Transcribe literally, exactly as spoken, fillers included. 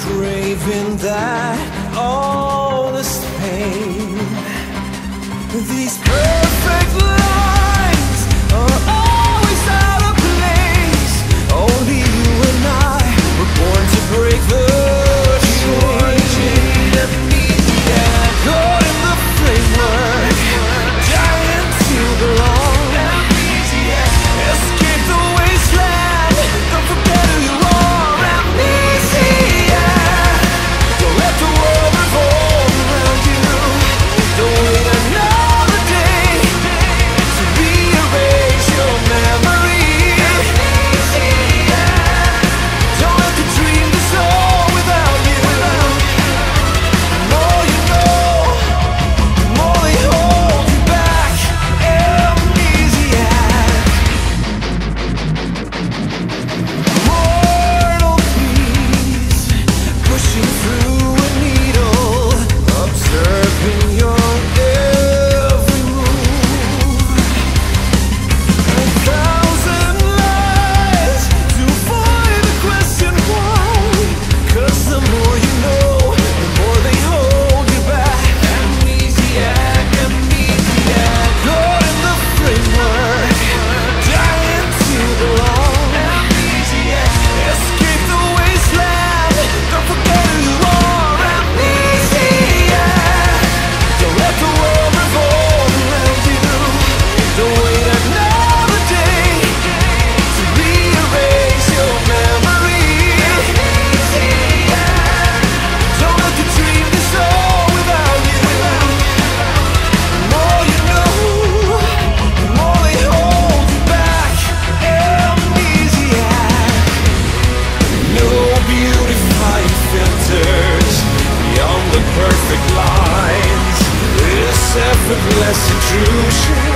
craving that all this pain. These perfect lines are always out of place. Only you and I were born to break the chain. Amnesiac, caught in the framework, dying to belong. Amnesiac, escape the wasteland, don't forget who you are. Amnesiac, don't let the world revolve around you. Don't wait another day to rearrange your memory. Amnesiac, don't let the dream dissolve without you. The more you know, the more they hold you back. Amnesiac, mortal peace, pushing through a needle, observing your every move. A thousand lies to avoid the question why. 'Cause the more you know, the more they hold you back. Amnesiac, amnesiac, caught in the framework, dying to belong. Amnesiac, escape the wasteland, don't forget who you are. Amnesiac, don't let the world revolve around you. Don't wait another day to rearrange your memory. Amnesiac, don't let the dream dissolve without you. The more you know, the more they hold you back. Amnesiac, no beautifying filters beyond the perfect lines. This effortless intrusion